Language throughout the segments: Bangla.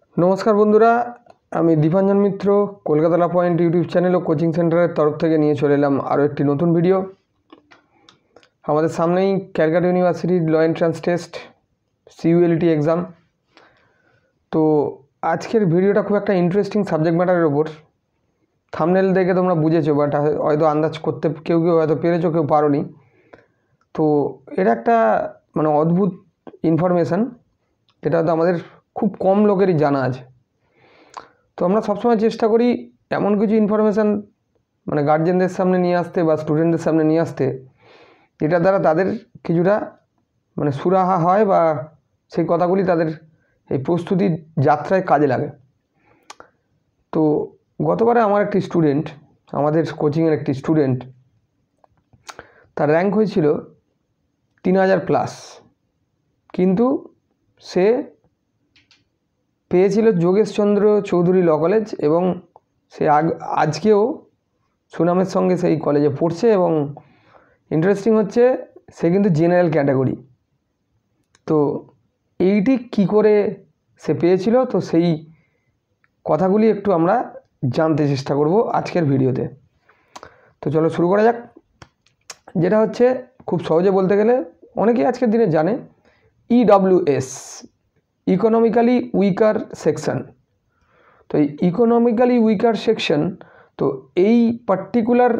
नमस्कार बंधुरा आमी Dipanjan Mitra Kolkata law point YouTube channel और कोचिंग सेंटर तरफ থেকে নিয়ে চলে এলাম আরও একটি নতুন ভিডিও। আমাদের সামনেই ক্যালকাটা ইউনিভার্সিটির law entrance test CULT exam. তো আজকের ভিডিওটা খুব একটা ইন্টারেস্টিং সাবজেক্ট ম্যাটারের ওপর। থাম্বনেল দেখে তোমরা বুঝেছো, বাট হয়তো আন্দাজ করতে কেউ কেউ হয়তো পেরেছো, কেউ পারোনি। তো এটা একটা মানে অদ্ভুত ইনফরমেশান, এটা তো আমাদের খুব কম লোকেরই জানা আছে। তো আমরা সবসময় চেষ্টা করি এমন কিছু ইনফরমেশান মানে গার্জেনদের সামনে নিয়ে আসতে বা স্টুডেন্টদের সামনে নিয়ে আসতে, যেটার দ্বারা তাদের কিছুটা মানে সুরাহা হয় বা সেই কথাগুলি তাদের এই প্রস্তুতির যাত্রায় কাজে লাগে। তো গতবারে আমার একটি স্টুডেন্ট, আমাদের কোচিংয়ের একটি স্টুডেন্ট, তার র্যাঙ্ক হয়েছিল 3000+, কিন্তু সে পেয়েছিল যোগেশচন্দ্র চৌধুরী ল কলেজ এবং সে আজকেও সুনামের সঙ্গে সেই কলেজে পড়ছে। এবং ইন্টারেস্টিং হচ্ছে সে কিন্তু জেনারেল ক্যাটাগরি। তো এইটি কি করে সে পেয়েছিল, তো সেই কথাগুলি একটু আমরা জানতে চেষ্টা করব আজকের ভিডিওতে। তো চলো শুরু করা যাক। যেটা হচ্ছে খুব সহজে বলতে গেলে অনেকেই আজকের দিনে জানে, ইডব্লিউএস, ইকোনমিক্যালি উইকার সেকশন। তো এই ইকোনমিক্যালি উইকার সেকশন, তো এই পার্টিকুলার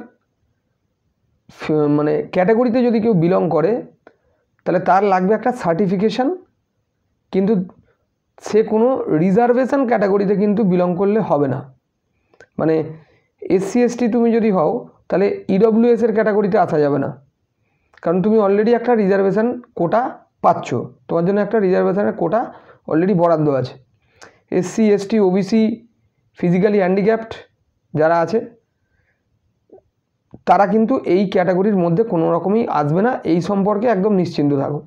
মানে ক্যাটাগরিতে যদি কেউ বিলং করে তাহলে তার লাগবে একটা সার্টিফিকেশান, কিন্তু সে কোনো রিজার্ভেশন ক্যাটাগরিতে কিন্তু বিলং করলে হবে না। মানে SC ST তুমি যদি হও তাহলে ইডব্লিউএস এর ক্যাটাগরিতে আসা যাবে না, কারণ তুমি অলরেডি একটা রিজার্ভেশন কোটা পাচ্ছ, তোমার জন্য একটা রিজার্ভেশনের কোটা অলরেডি বরাদ্দ আছে। SC ST OBC physically handicapped যারা আছে তারা কিন্তু এই ক্যাটাগরির মধ্যে কোনো রকমই আসবে না, এই সম্পর্কে একদম নিশ্চিন্ত থাকো।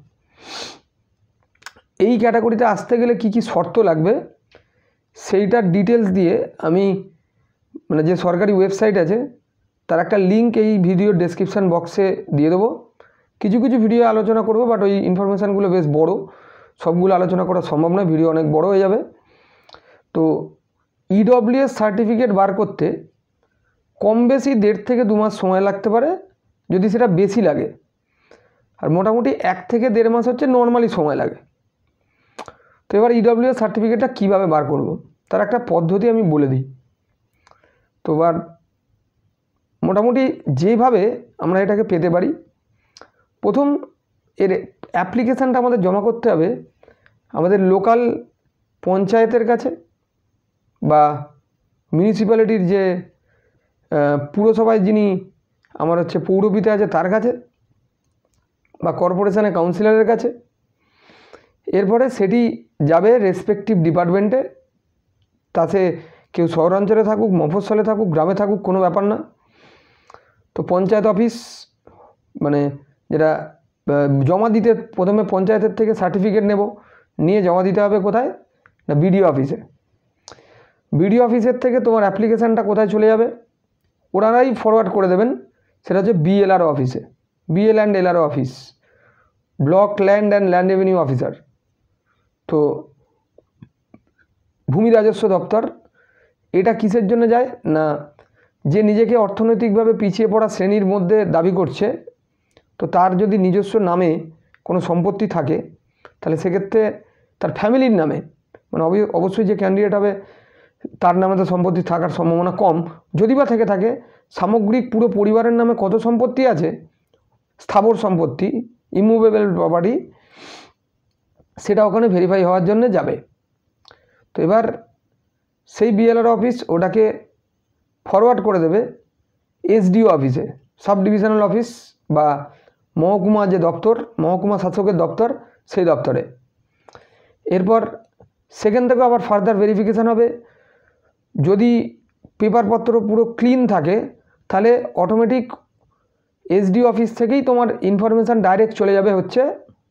এই ক্যাটাগরিতে আসতে গেলে কি কি শর্ত লাগবে সেইটার ডিটেলস দিয়ে আমি মানে যে সরকারি ওয়েবসাইট আছে তার একটা লিঙ্ক এই ভিডিওর ডেসক্রিপশান বক্সে দিয়ে দেবো। কিছু কিছু ভিডিও আলোচনা করব, বাট ওই ইনফরমেশানগুলো বেশ বড়, সবগুলো আলোচনা করা সম্ভব নয়, ভিডিও অনেক বড় হয়ে যাবে। তো ইডব্লিউএস সার্টিফিকেট বার করতে কম বেশি 1.5 থেকে 2 মাস সময় লাগতে পারে, যদি সেটা বেশি লাগে। আর মোটামুটি 1 থেকে 1.5 মাস হচ্ছে নর্মালি সময় লাগে। তো এবার ইডব্লিউএস সার্টিফিকেটটা কীভাবে বার করব তার একটা পদ্ধতি আমি বলে দিই। তো এবার মোটামুটি যেভাবে আমরা এটাকে পেতে পারি, প্রথম এর অ্যাপ্লিকেশানটা আমাদের জমা করতে হবে আমাদের লোকাল পঞ্চায়েতের কাছে বা মিউনিসিপ্যালিটির যে পুরসভায় যিনি আমার হচ্ছে পৌরপিতা আছে তার কাছে, বা কর্পোরেশনের কাউন্সিলরের কাছে। এরপরে সেটি যাবে রেসপেক্টিভ ডিপার্টমেন্টে, তাতে কেউ শহরাঞ্চলে থাকুক, মফস্বলে থাকুক, গ্রামে থাকুক, কোনো ব্যাপার না। তো পঞ্চায়েত অফিস মানে যেটা জমা দিতে, প্রথমে পঞ্চায়েতের থেকে সার্টিফিকেট নেব, নিয়ে জমা দিতে হবে কোথায় না বিডিও অফিসে। বিডিও অফিসের থেকে তোমার অ্যাপ্লিকেশানটা কোথায় চলে যাবে, ওনারাই ফরওয়ার্ড করে দেবেন, সেটা হচ্ছে BLRO অফিসে, BL and LRO office, block land and land revenue officer. তো ভূমি রাজস্ব দপ্তর। এটা কিসের জন্য যায় না, যে নিজেকে অর্থনৈতিকভাবে পিছিয়ে পড়া শ্রেণীর মধ্যে দাবি করছে, তো তার যদি নিজস্ব নামে কোনো সম্পত্তি থাকে তাহলে সেক্ষেত্রে তার ফ্যামিলির নামে, মানে অবশ্যই যে ক্যান্ডিডেট হবে তার নামে তো সম্পত্তি থাকার সম্ভাবনা কম, যদি বা থেকে থাকে সামগ্রিক পুরো পরিবারের নামে কত সম্পত্তি আছে, স্থাবর সম্পত্তি, ইমুভেবল প্রপার্টি, সেটা ওখানে ভেরিফাই হওয়ার জন্য যাবে। তো এবার সেই BLRO অফিস ওটাকে ফরওয়ার্ড করে দেবে SDO অফিসে, সাব ডিভিশনাল অফিস বা মহকুমা যে দপ্তর, মহকুমা শাসকের দপ্তর, সেই দপ্তরে। এরপর সেখান থেকে আবার ফার্দার ভেরিফিকেশান হবে। যদি পেপারপত্র পুরো ক্লিন থাকে তাহলে অটোমেটিক SDO অফিস থেকেই তোমার ইনফরমেশান ডাইরেক্ট চলে যাবে হচ্ছে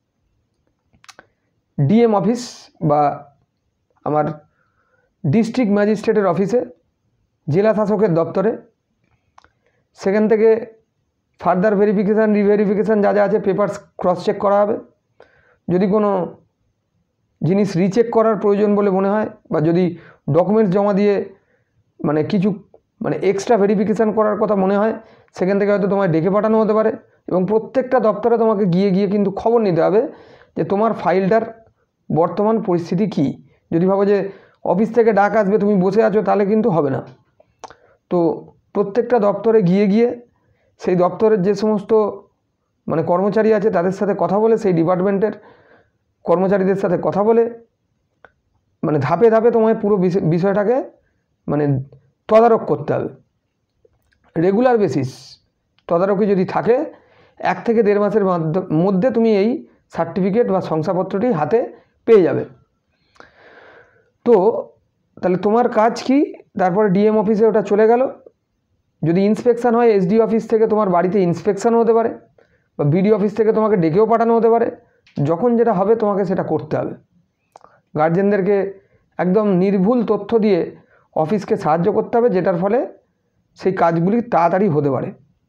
DM অফিস বা আমার ডিস্ট্রিক্ট ম্যাজিস্ট্রেটের অফিসে, জেলা শাসকের দপ্তরে। সেখান থেকে ফার্দার ভেরিফিকেশান, রিভেরিফিকেশান যা যা আছে পেপারস ক্রস চেক করা হবে। যদি কোনো জিনিস রিচেক করার প্রয়োজন বলে মনে হয়, বা যদি ডকুমেন্টস জমা দিয়ে মানে কিছু মানে এক্সট্রা ভেরিফিকেশান করার কথা মনে হয়, সেখান থেকে হয়তো তোমায় ডেকে পাঠানো হতে পারে। এবং প্রত্যেকটা দপ্তরে তোমাকে গিয়ে গিয়ে কিন্তু খবর নিতে হবে যে তোমার ফাইলটার বর্তমান পরিস্থিতি কী। যদি ভাবো যে অফিস থেকে ডাক আসবে, তুমি বসে আছো, তাহলে কিন্তু হবে না। তো প্রত্যেকটা দপ্তরে গিয়ে গিয়ে সেই দপ্তরের যে সমস্ত মানে কর্মচারী আছে তাদের সাথে কথা বলে, সেই ডিপার্টমেন্টের কর্মচারীদের সাথে কথা বলে মানে ধাপে ধাপে তোমায় পুরো বিষয়টাকে মানে তদারক করতে হবে। রেগুলার বেসিস তদারকি যদি থাকে, 1 থেকে 1.5 মাসের মধ্যে তুমি এই সার্টিফিকেট বা শংসাপত্রটি হাতে পেয়ে যাবে। তো তাহলে তোমার কাজ কি? তারপরে ডিএম অফিসে ওটা চলে গেল। যদি ইন্সপেকশান হয়, এসডি অফিস থেকে তোমার বাড়িতে ইন্সপেকশান হতে পারে, বা বিডি অফিস থেকে তোমাকে ডেকেও পাঠানো হতে পারে। যখন যেটা হবে তোমাকে সেটা করতে হবে। গার্জেনদেরকে একদম নির্ভুল তথ্য দিয়ে অফিসকে সাহায্য করতে হবে, যেটার ফলে সেই কাজগুলি তাড়াতাড়ি হতে পারে।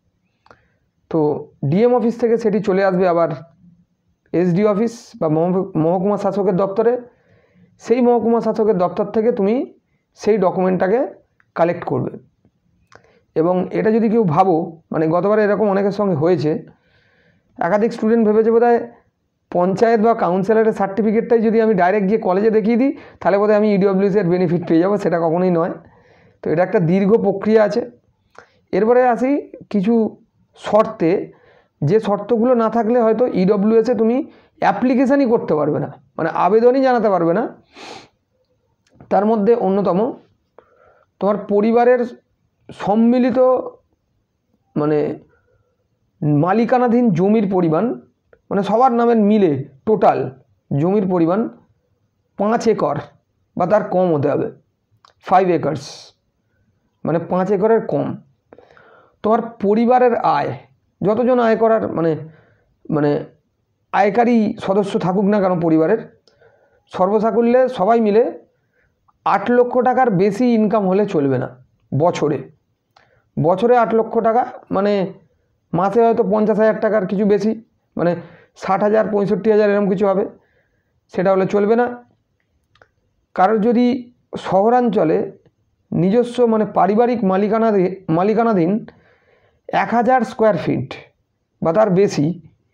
তো ডিএম অফিস থেকে সেটি চলে আসবে আবার এসডি অফিস বা মহকুমা শাসকের দপ্তরে। সেই মহকুমা শাসকের দপ্তর থেকে তুমি সেই ডকুমেন্টটাকে কালেক্ট করবে। এবং এটা যদি কেউ ভাবো, মানে গতবারে এরকম অনেকের সঙ্গে হয়েছে, একাধিক স্টুডেন্ট ভেবেছে বোধহয় পঞ্চায়েত বা কাউন্সিলরের সার্টিফিকেটটাই যদি আমি ডাইরেক্ট গিয়ে কলেজে দেখিয়ে দিই, তাহলে বোধহয় আমি ইডব্লিউএসের বেনিফিট পেয়ে যাবো। সেটা কখনোই নয়। তো এটা একটা দীর্ঘ প্রক্রিয়া আছে। এরপরে আসি কিছু শর্তে, যে শর্তগুলো না থাকলে হয়তো ইডব্লিউএসে তুমি অ্যাপ্লিকেশানই করতে পারবে না, মানে আবেদনই জানাতে পারবে না। তার মধ্যে অন্যতম তোমার পরিবারের সম্মিলিত মানে মালিকানাধীন জমির পরিমাণ, মানে সবার নামের মিলে টোটাল জমির পরিমাণ 5 একর বা তার কম হতে হবে। 5 একর্স মানে 5 একরের কম। তোমার পরিবারের আয়, যতজন আয় করার মানে আয়কারী সদস্য থাকুক না কেন পরিবারের, সর্বসাকুল্যে সবাই মিলে 8 লক্ষ টাকার বেশি ইনকাম হলে চলবে না। বছরে 8 লক্ষ টাকা মানে মাসে হয়তো 50,000 টাকার কিছু বেশি, মানে 60,000 65,000 এরকম কিছু হবে, সেটা হলে চলবে না। কারোর যদি শহরাঞ্চলে নিজস্ব মানে পারিবারিক মালিকানাধীন 1000 স্কোয়ার ফিট বা তার বেশি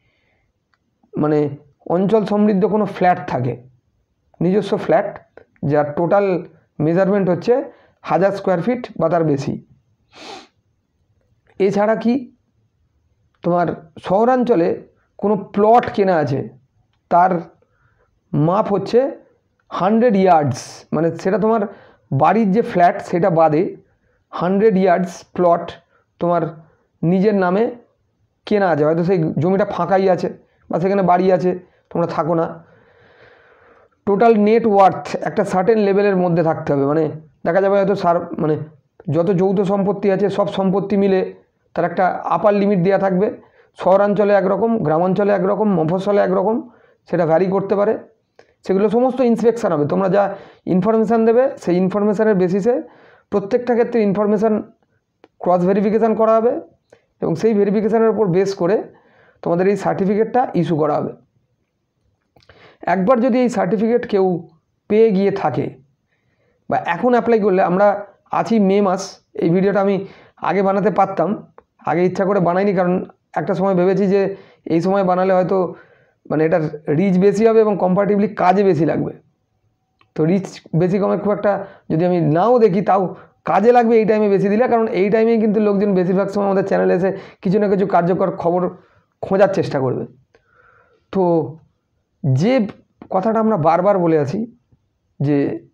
মানে অঞ্চল সমৃদ্ধ কোনো ফ্ল্যাট থাকে, নিজস্ব ফ্ল্যাট যার টোটাল মেজারমেন্ট হচ্ছে 1000 স্কোয়ার ফিট বা তার বেশি। এছাড়া কি তোমার শহরাঞ্চলে কোনো প্লট কেনা আছে, তার মাপ হচ্ছে 100 ইয়ার্ডস, মানে সেটা তোমার বাড়ির যে ফ্ল্যাট সেটা বাদে 100 ইয়ার্ডস প্লট তোমার নিজের নামে কেনা আছে। হয়তো সেই জমিটা ফাঁকাই আছে বা সেখানে বাড়ি আছে, তোমরা থাকো না। টোটাল নেট ওয়ার্থ একটা সার্টেন লেভেলের মধ্যে থাকতে হবে, মানে দেখা যাবে হয়তো মানে যত যৌথ সম্পত্তি আছে সব সম্পত্তি মিলে তার একটা আপার লিমিট দেওয়া থাকবে। শহরাঞ্চলে একরকম, গ্রামাঞ্চলে একরকম, মফস্বলে একরকম, সেটা ভ্যারি করতে পারে। সেগুলো সমস্ত ইন্সপেকশান হবে। তোমরা যা ইনফরমেশান দেবে সেই ইনফরমেশানের বেসিসে প্রত্যেকটা ক্ষেত্রে ইনফরমেশান ক্রস ভেরিফিকেশান করা হবে এবং সেই ভেরিফিকেশানের উপর বেস করে তোমাদের এই সার্টিফিকেটটা ইস্যু করা হবে। একবার যদি এই সার্টিফিকেট কেউ পেয়ে গিয়ে থাকে বা এখন অ্যাপ্লাই করলে, আমরা আছি মে মাস, এই ভিডিওটা আমি আগে বানাতে পারতাম, আগে ইচ্ছা করে বানাইনি, কারণ একটা সময় ভেবেছি যে এই সময় বানালে হয়তো মানে এটার রিচ বেশি হবে এবং কম্পারেটিভলি কাজে বেশি লাগবে। তো রিচ বেশি কমে খুব একটা যদি আমি নাও দেখি, তাও কাজে লাগবে এই টাইমে বেশি দিলে, কারণ এই টাইমেই কিন্তু লোকজন বেশিরভাগ সময় আমাদের চ্যানেলে এসে কিছু না কিছু কার্যকর খবর খোঁজার চেষ্টা করবে। তো যে কথাটা আমরা বারবার বলে আছি যে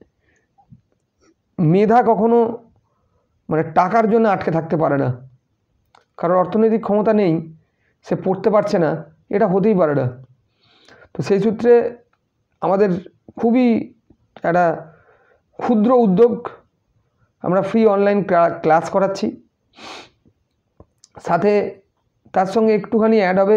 মেধা কখনো মানে টাকার জন্য আটকে থাকতে পারে না। কারোর অর্থনৈতিক ক্ষমতা নেই, সে পড়তে পারছে না, এটা হতেই পারে না। তো সেই সূত্রে আমাদের খুবই একটা ক্ষুদ্র উদ্যোগ, আমরা ফ্রি অনলাইন ক্লাস করাচ্ছি। সাথে তার সঙ্গে একটুখানি অ্যাড হবে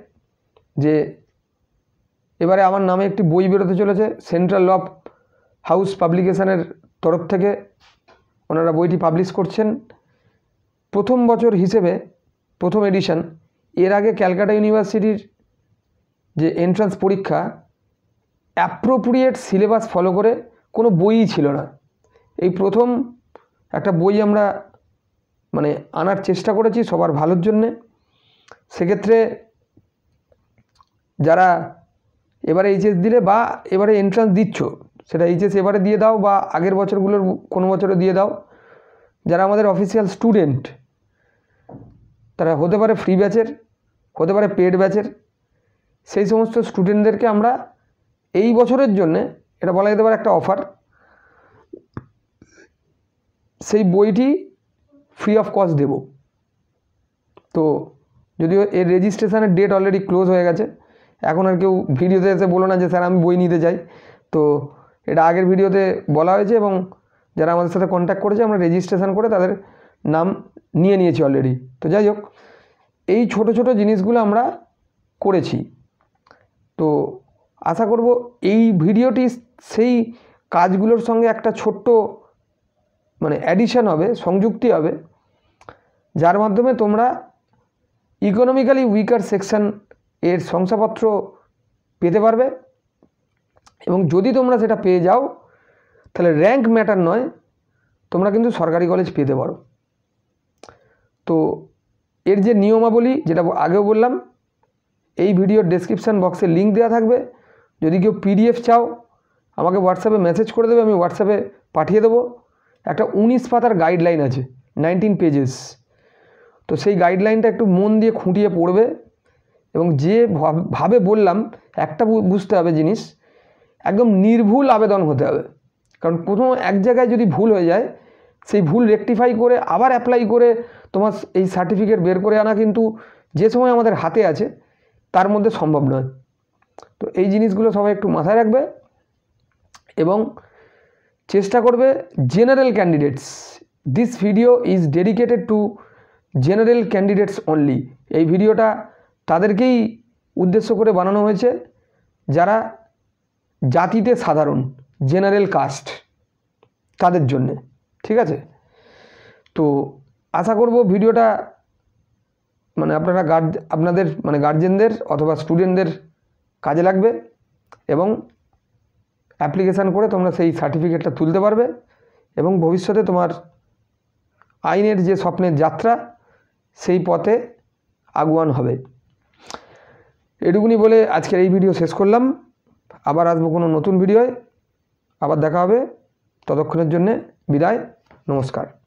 এবারে আমার নামে একটি বই বেরোতে চলেছে, সেন্ট্রাল ল হাউস পাবলিকেশনের তরফ থেকে ওনারা বইটি পাবলিশ করছেন। প্রথম বছর হিসেবে প্রথম এডিশন। এর আগে ক্যালকাটা ইউনিভার্সিটির যে এন্ট্রান্স পরীক্ষা অ্যাপ্রোপ্রিয়েট সিলেবাস ফলো করে কোনো বইই ছিল না। এই প্রথম একটা বই আমরা মানে আনার চেষ্টা করেছি সবার ভালোর জন্যে। সেক্ষেত্রে যারা এবারে এইচএস দিলে বা এবারে এন্ট্রান্স দিচ্ছ, সেটা এইচএস এবারে দিয়ে দাও বা আগের বছরগুলোর কোনো বছরে দিয়ে দাও, যারা আমাদের অফিসিয়াল স্টুডেন্ট তারা হতে পারে ফ্রি ব্যাচের, হতে পারে পেড ব্যাচের, সেই সমস্ত স্টুডেন্টদেরকে আমরা এই বছরের জন্যে এটা বলা যেতে পারে একটা অফার, সেই বইটি ফ্রি অফ কস্ট দেব। তো যদিও এর রেজিস্ট্রেশনের ডেট অলরেডি ক্লোজ হয়ে গেছে, এখন আর কেউ ভিডিওতে এসে বলো না যে স্যার আমি বই নিতে চাই। তো এটা আগের ভিডিওতে বলা হয়েছে এবং যারা আমাদের সাথে কন্ট্যাক্ট করেছে আমরা রেজিস্ট্রেশন করে তাদের নাম নিয়ে নিয়েছি অলরেডি। তো যাই হোক, এই ছোট ছোট জিনিসগুলো আমরা করেছি। তো আশা করব এই ভিডিওটি সেই কাজগুলোর সঙ্গে একটা ছোট্ট মানে অ্যাডিশন হবে, সংযুক্তি হবে, যার মাধ্যমে তোমরা ইকোনমিক্যালি উইকার সেকশন এর শংসাপত্র পেতে পারবে। এবং যদি তোমরা সেটা পেয়ে যাও তাহলে র্যাঙ্ক ম্যাটার নয়, তোমরা কিন্তু সরকারি কলেজ পেতে পারো। তো এর যে নিয়মাবলী, যেটা আগেও বললাম, এই ভিডিওর ডেসক্রিপশান বক্সে লিঙ্ক দেওয়া থাকবে। যদি কেউ পিডিএফ চাও আমাকে হোয়াটসঅ্যাপে মেসেজ করে দেবে, আমি হোয়াটসঅ্যাপে পাঠিয়ে দেবো। একটা 19 পাতার গাইডলাইন আছে, 19 পেজেস। তো সেই গাইডলাইনটা একটু মন দিয়ে খুঁটিয়ে পড়বে এবং যে ভাবে বললাম একটা বুঝতে হবে জিনিস, একদম নির্ভুল আবেদন হতে হবে। কারণ কোনো এক জায়গায় যদি ভুল হয়ে যায়, সেই ভুল রেকটিফাই করে আবার অ্যাপ্লাই করে তোমার এই সার্টিফিকেট বের করে আনা কিন্তু যে সময় আমাদের হাতে আছে তার মধ্যে সম্ভব নয়। তো এই জিনিসগুলো সবাই একটু মাথায় রাখবে এবং চেষ্টা করবে general candidates, this video is dedicated to general candidates only. এই ভিডিওটা তাদেরকেই উদ্দেশ্য করে বানানো হয়েছে যারা জাতিতে সাধারণ, জেনারেল কাস্ট, তাদের জন্যে। ঠিক আছে? তো আশা করব ভিডিওটা মানে আপনাদের মানে গার্জেনদের অথবা স্টুডেন্টদের কাজে লাগবে এবং অ্যাপ্লিকেশান করে তোমরা সেই সার্টিফিকেটটা তুলতে পারবে এবং ভবিষ্যতে তোমার আইনের যে স্বপ্নের যাত্রা সেই পথে আগুয়ান হবে। এটুকুনি বলে আজকের এই ভিডিও শেষ করলাম। আবার আসবো কোনো নতুন ভিডিওয়, আবার দেখা হবে। ততক্ষণের জন্যে বিদায়, নমস্কার।